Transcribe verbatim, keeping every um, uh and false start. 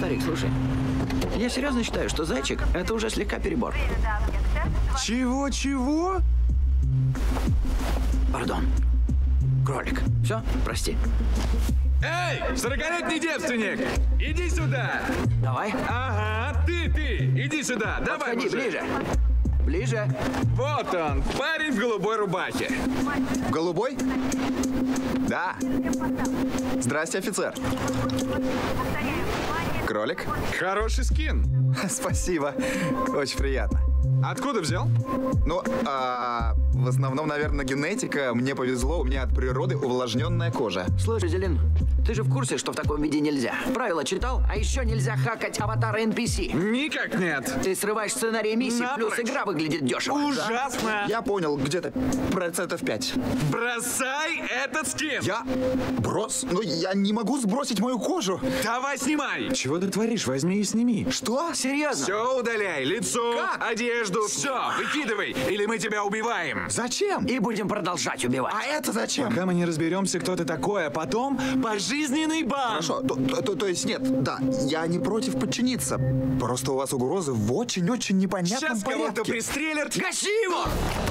Старик, слушай. Я серьезно считаю, что зайчик — это уже слегка перебор. Чего-чего? Пардон. Кролик. Все, прости. Эй, сорокалетний девственник! Иди сюда! Давай. Ага, ты, ты! Иди сюда! Давай, Подходи мужик. ближе. Ближе. Вот он, парень в голубой рубахе. Голубой? Да. Здрасте, офицер. Кролик? Хороший скин. Спасибо. Очень приятно. Откуда взял? Ну, а, в основном, наверное, генетика. Мне повезло, у меня от природы увлажненная кожа. Слушай, Зелин, ты же в курсе, что в таком виде нельзя? Правила читал? А еще нельзя хакать аватара эн пи си. Никак нет. Ты срываешь сценарий миссии, плюс Напрочь. игра выглядит дешево. Ужасно. Я понял, где-то процентов пять. Бросай этот скин. Я брос? Ну, я не могу сбросить мою кожу. Давай снимай. Чего ты творишь? Возьми и сними. Что? Серьезно? Все удаляй. Лицо, Как? одежду, все. Выкидывай, или мы тебя убиваем. Зачем? И будем продолжать убивать. А это зачем? Пока мы не разберемся, кто ты такой, а потом пожизненный бан. Хорошо, то, то- то- то есть нет, да, я не против подчиниться. Просто у вас угрозы в очень-очень непонятном Сейчас кого-то порядке. пристрелят. Гаси его!